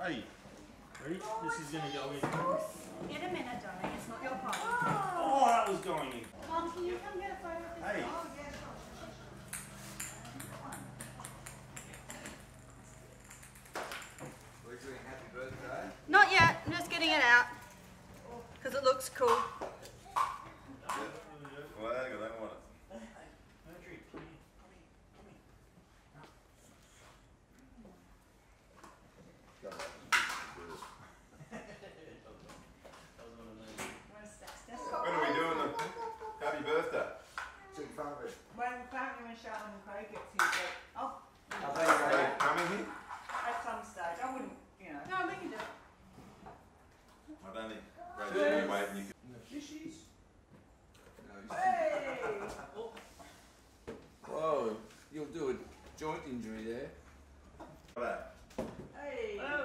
Hey, ready? This is going to go in. In a minute, darling. It's not your party. Oh, that was going in. Mom, can you come get a photo of this? Hey. Oh, yeah, sure. We're doing happy birthday. Not yet. I'm just getting it out because it looks cool. Well, I don't want it. When are we doing the happy birthday? When family and Charlotte and Craig gets here, Are they coming here? at some stage, I wouldn't, you know. No, we can do it. I don't think Rachel's going to wait and you can... Fishies. No, Hey! Whoa, you'll do a joint injury there. That. Hey! Oh.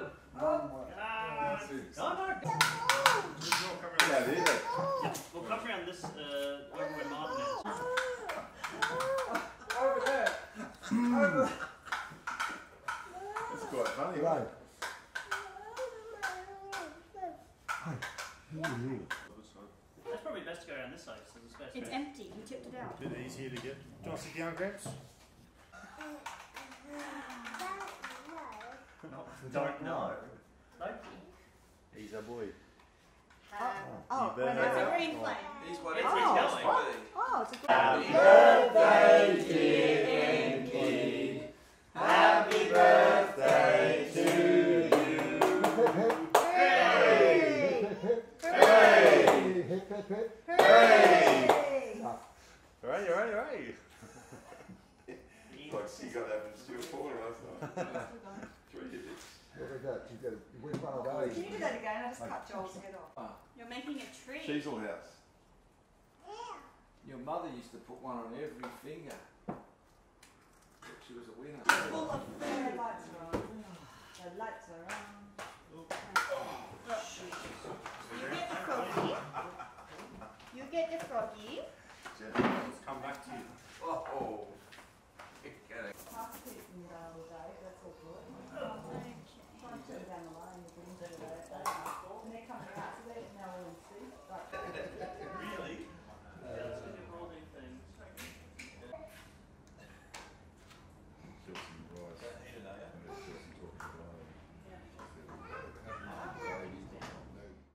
Yeah, there. We'll come around this, over where Martin is. Over there. Over. That's quite funny. Right. That's probably best to go around this side, so there's space. It's empty. You tipped it out. Bit easier to get. Do you want to sit down, Gramps? Don't know. He's a boy. Oh, You when better- it's a green flame. He's what It's it's going. Oh, it's a green Happy birthday, dear Enki. Happy birthday to you. Hey! Hey! Hey! Hooray, hooray, hooray! Like she got that from Steel Paul last night. 3 hits. Look at that, you got to win one of those. Can you do that again? I just cut Joel's head off. You're making a tree. Cheezel House. Your mother used to put one on every finger. She was a winner. Full of fairy lights are on. The lights are on. You get the froggy. You get the froggy. Let's come back to you. Oh. Half a piece in the day, that's all good. Try and turn down the line, you can do that.